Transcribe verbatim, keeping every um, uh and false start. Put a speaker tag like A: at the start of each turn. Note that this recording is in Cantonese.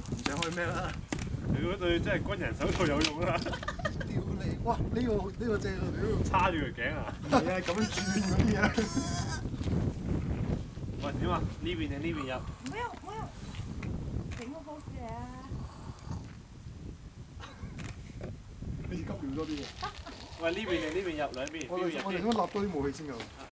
A: 唔使開咩啦？
B: 你嗰對真係軍人手套有用啦！
A: 屌你！哇！呢個呢個正啊！屌！
B: 叉住條頸啊！
A: 係啊，咁樣轉嗰啲啊！
B: 喂，點啊？呢邊定呢邊入？
C: 唔好唔好，整個 pose 啊！
A: 你急尿多啲喎！
B: 喂，呢邊定呢邊入？兩邊？邊邊入
A: 我哋我哋應該立多啲武器先㗎。